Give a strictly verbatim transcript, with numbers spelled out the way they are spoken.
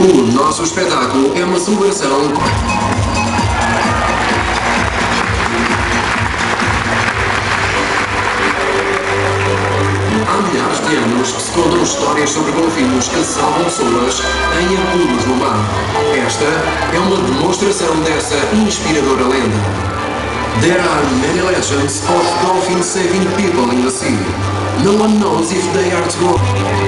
O nosso espetáculo é uma celebração há milhares de anos que se contam histórias sobre golfinhos que salvam pessoas em apuros no mar. Esta é uma demonstração dessa inspiradora lenda. There are many legends of dolphins saving people in the sea. No one knows if they are true.